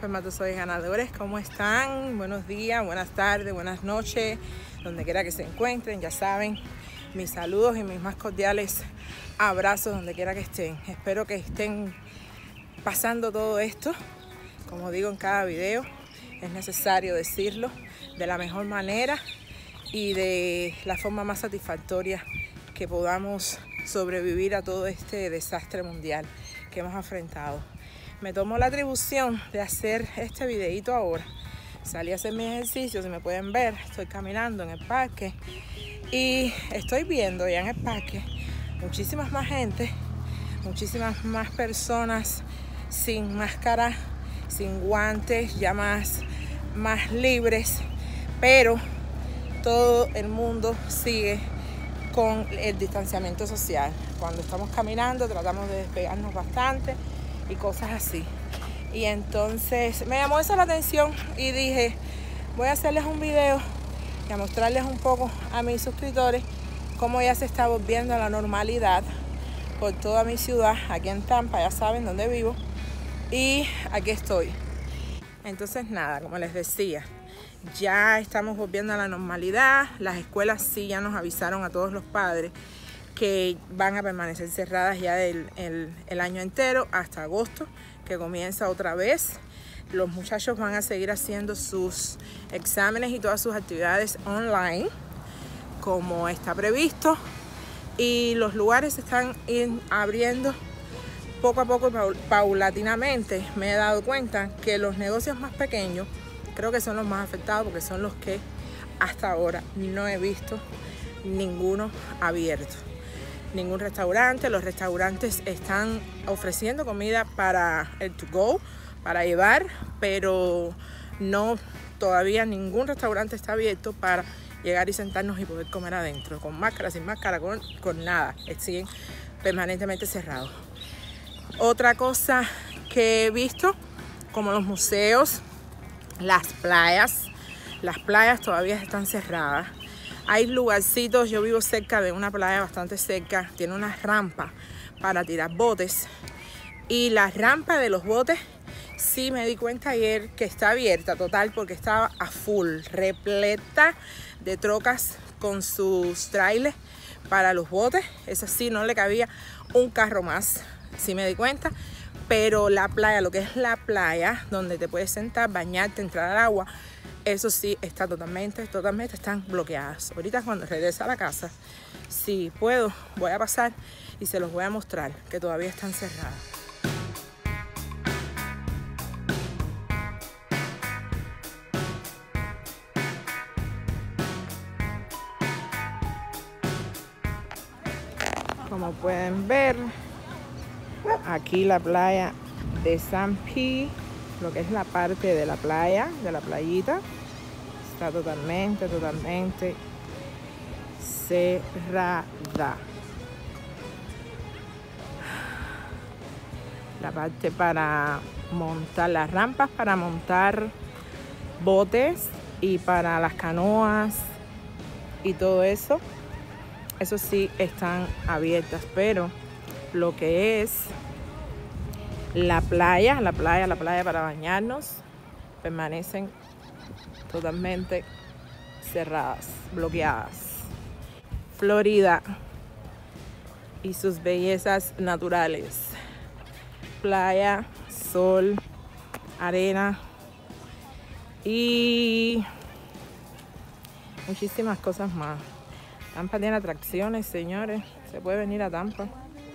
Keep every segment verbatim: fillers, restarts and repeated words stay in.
espermatozoides ganadores, ¿cómo están? Buenos días, buenas tardes, buenas noches, donde quiera que se encuentren. Ya saben, mis saludos y mis más cordiales abrazos donde quiera que estén. Espero que estén pasando todo esto, como digo en cada video, es necesario decirlo de la mejor manera y de la forma más satisfactoria que podamos sobrevivir a todo este desastre mundial que hemos enfrentado. Me tomo la atribución de hacer este videito ahora. Salí a hacer mis ejercicios, si me pueden ver, estoy caminando en el parque y estoy viendo ya en el parque muchísimas más gente, muchísimas más personas sin máscara, sin guantes, ya más, más libres, pero todo el mundo sigue con el distanciamiento social. Cuando estamos caminando tratamos de despegarnos bastante y cosas así. Y entonces me llamó eso la atención y dije, voy a hacerles un video y a mostrarles un poco a mis suscriptores cómo ya se está volviendo a la normalidad por toda mi ciudad, aquí en Tampa, ya saben dónde vivo. Y aquí estoy. Entonces nada, como les decía, ya estamos volviendo a la normalidad. Las escuelas sí ya nos avisaron a todos los padres que van a permanecer cerradas ya el, el, el año entero hasta agosto, que comienza otra vez. Los muchachos van a seguir haciendo sus exámenes y todas sus actividades online como está previsto, y los lugares se están abriendo poco a poco y paulatinamente. Me he dado cuenta que los negocios más pequeños creo que son los más afectados, porque son los que hasta ahora no he visto ninguno abierto. Ningún restaurante. Los restaurantes están ofreciendo comida para el to go, para llevar, pero no, todavía ningún restaurante está abierto para llegar y sentarnos y poder comer adentro, con máscara, sin máscara, con, con nada. Siguen permanentemente cerrados. Otra cosa que he visto, como los museos, las playas, las playas todavía están cerradas. Hay lugarcitos, yo vivo cerca de una playa bastante cerca, tiene una rampa para tirar botes, y la rampa de los botes sí me di cuenta ayer que está abierta total, porque estaba a full, repleta de trocas con sus trailers para los botes. Eso sí, no le cabía un carro más, sí me di cuenta. Pero la playa, lo que es la playa, donde te puedes sentar, bañarte, entrar al agua, eso sí está totalmente, totalmente están bloqueadas. Ahorita cuando regrese a la casa, si puedo, voy a pasar y se los voy a mostrar, que todavía están cerradas. Como pueden ver, aquí la playa de San Pete, lo que es la parte de la playa, de la playita, está totalmente, totalmente cerrada. La parte para montar las rampas, para montar botes y para las canoas y todo eso, eso sí están abiertas, pero lo que es la playa, la playa, la playa para bañarnos, permanecen totalmente cerradas, bloqueadas. Florida y sus bellezas naturales. Playa, sol, arena y muchísimas cosas más. Tampa tiene atracciones, señores. Se puede venir a Tampa.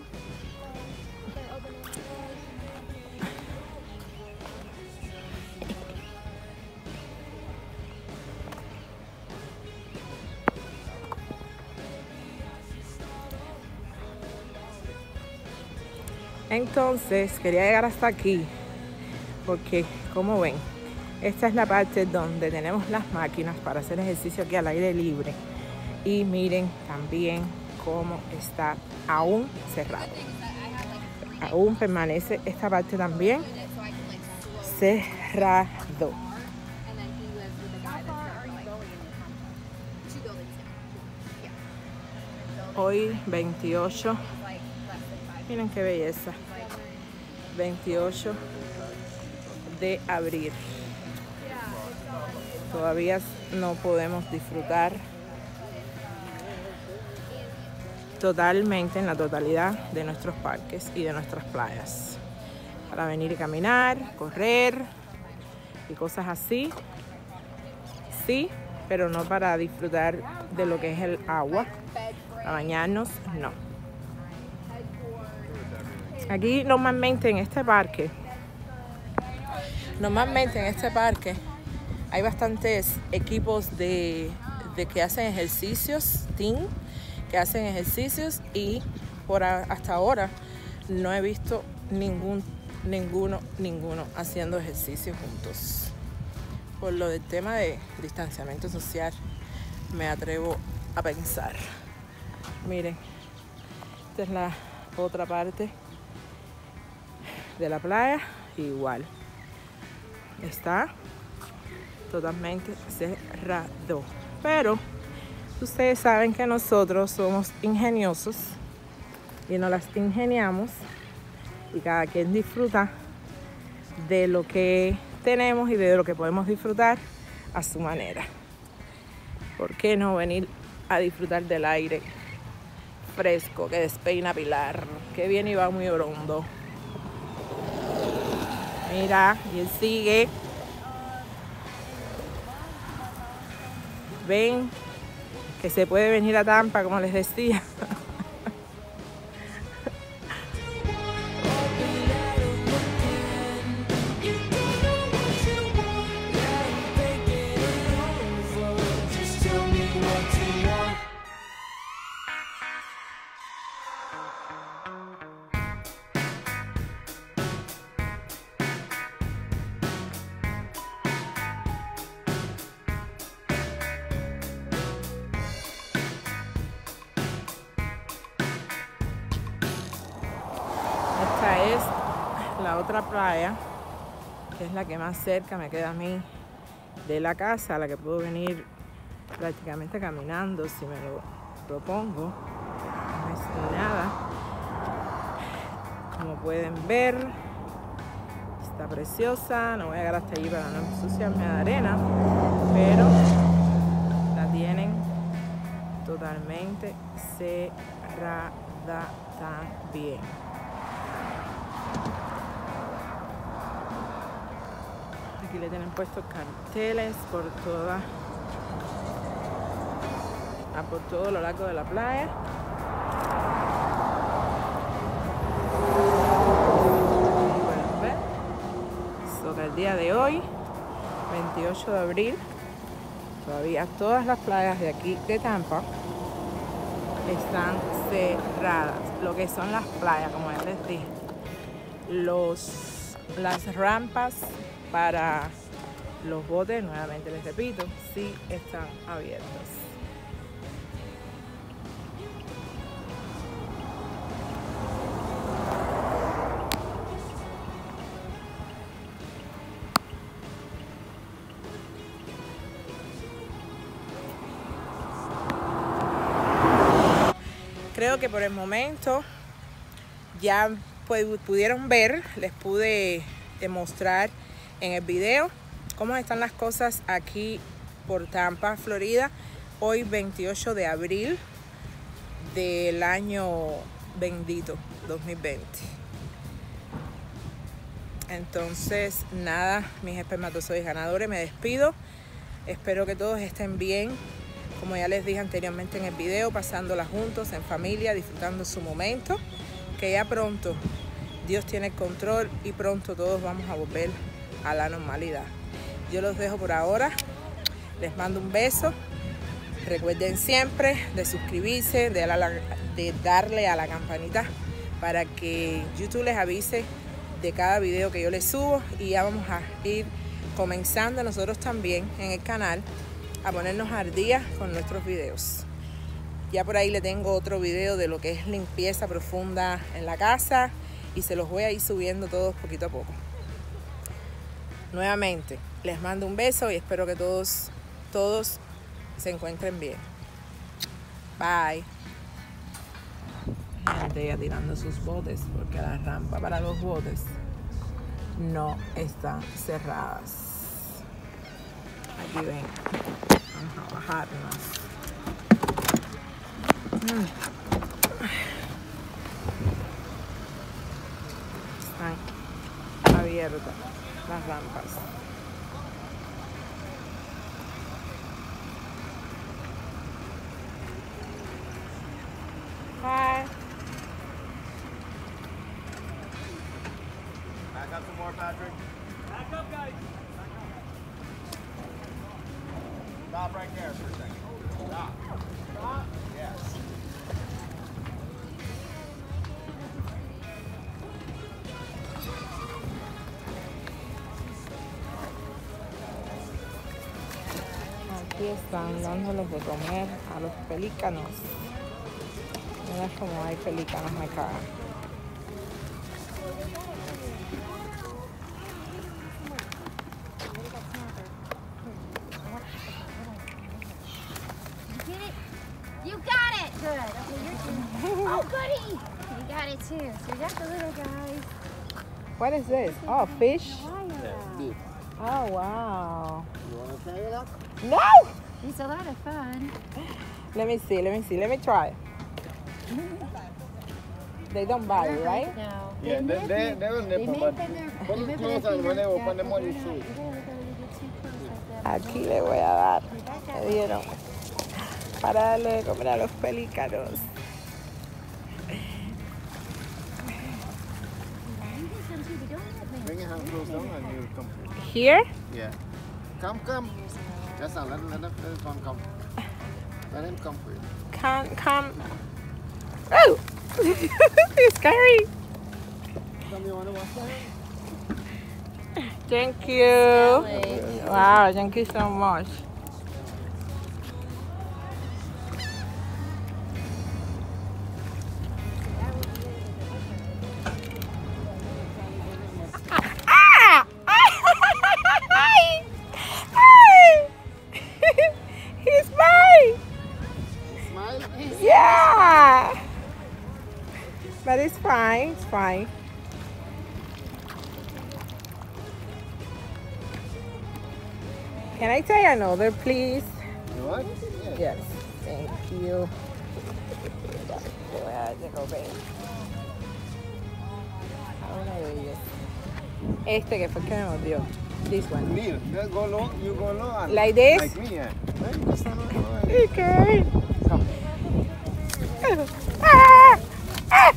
Entonces quería llegar hasta aquí porque, como ven, esta es la parte donde tenemos las máquinas para hacer ejercicio aquí al aire libre, y miren también cómo está aún cerrado. Aún permanece esta parte también cerrado. Hoy veintiocho, miren qué belleza, veintiocho de abrir. Todavía no podemos disfrutar totalmente, en la totalidad de nuestros parques y de nuestras playas. Para venir y caminar, correr y cosas así, sí, pero no para disfrutar de lo que es el agua. Para bañarnos, no. Aquí normalmente en este parque, normalmente en este parque hay bastantes equipos de, de que hacen ejercicios, team, que hacen ejercicios, y por a, hasta ahora no he visto ningún, ninguno, ninguno haciendo ejercicio juntos. Por lo del tema de distanciamiento social, me atrevo a pensar. Miren, esta es la otra parte de la playa, igual está totalmente cerrado, pero ustedes saben que nosotros somos ingeniosos y nos las ingeniamos, y cada quien disfruta de lo que tenemos y de lo que podemos disfrutar a su manera. ¿Por qué no venir a disfrutar del aire fresco que despeina Pilar? Que viene y va muy hondo. Mira, y él sigue. Ven que se puede venir a Tampa, como les decía. Esta es la otra playa, que es la que más cerca me queda a mí de la casa, a la que puedo venir prácticamente caminando si me lo propongo. No es nada. Como pueden ver, está preciosa. No voy a llegar hasta allí para no ensuciarme de arena, pero la tienen totalmente cerrada también. Aquí le tienen puestos carteles por toda, ah, por todo lo largo de la playa. Como pueden ver, sobre el día de hoy, veintiocho de abril, todavía todas las playas de aquí de Tampa están cerradas. Lo que son las playas, como ya les dije, los, las rampas para los botes, nuevamente les repito, sí están abiertas. Creo que por el momento ya pudieron ver, les pude demostrar en el video cómo están las cosas aquí por Tampa, Florida, hoy veintiocho de abril del año bendito dos mil veinte. Entonces, nada, mis espermatozoides ganadores, me despido. Espero que todos estén bien, como ya les dije anteriormente en el video, pasándola juntos, en familia, disfrutando su momento, que ya pronto Dios tiene el control y pronto todos vamos a volver a la normalidad. Yo los dejo por ahora, les mando un beso. Recuerden siempre de suscribirse, de, la, de darle a la campanita para que YouTube les avise de cada video que yo les subo, y ya vamos a ir comenzando nosotros también en el canal a ponernos al día con nuestros videos. Ya por ahí le tengo otro video de lo que es limpieza profunda en la casa, y se los voy a ir subiendo todos poquito a poco. Nuevamente, les mando un beso y espero que todos, todos se encuentren bien. Bye. Gente ya tirando sus botes, porque la rampa para los botes no están cerradas. Aquí ven, vamos a bajarnos. Mm. Están abiertas las rampas. Hi. Back up some more, Patrick. Back up, guys. Stop right there for a second. Stop. Stop. Yes. Aquí están dándoles de comer a los pelícanos. Mira cómo hay pelícanos acá. You got it! Good. Okay, you're doing Oh, goody! You got it too. So you got the little guys. What is this? Oh, fish? Wire. Oh, wow. You want to try it out? No! It's a lot of fun. Let me see, let me see, let me try. They don't bite, right? No. Yeah, they, nip they, you. they will They nip nip them, but and they're- put they it nip close their and when they finger. open them Yeah, on you yeah, see. you gotta look a little bit too close like that. Aquí le voy a dar. Me dieron para darle de comer a los pelícanos. You get some too, but don't let me. Bring your hand close down and you'll come. Here? Yeah. Come, come. Just now, let, let, let this one come. Let him come for you. Come, come. Oh! It's scary. Come, you want to wash your hands? Thank you. Wow, thank you so much. Ah! He's mine. Smile. Yeah. But it's fine. It's fine. Can I try another, please? You want? Yeah. Yes. Thank you. Te voy a dar de comer. Ahora de ellos. Este que fue el que me mordió. This one. Kneel. Just go low. You go low. And Like this? Like me, yeah. Right? Just stand on the line. Okay. Come. Ah! Ah!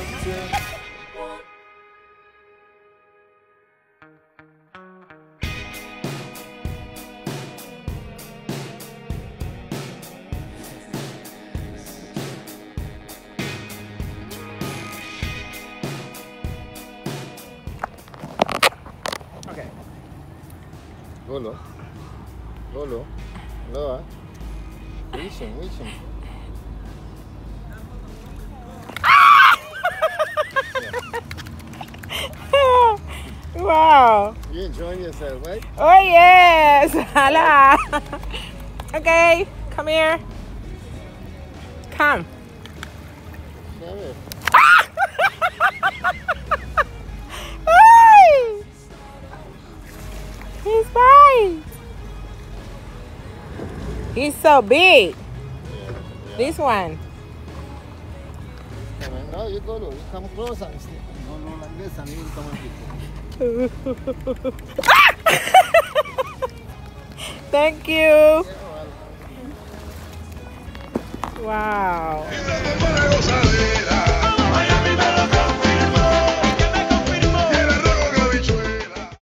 Okay. Go low. Go low. Lower. Reach him. Reach him. Wow. You enjoying yourself, right? Oh yes. Hola. Okay, come here. Come. Come here. Hey! He's fine. He's so big. Yeah. This one. Come on. No, you go low. You come close and stay. Go low like this and he'll come and pick you. Thank you. Yeah, well. Wow.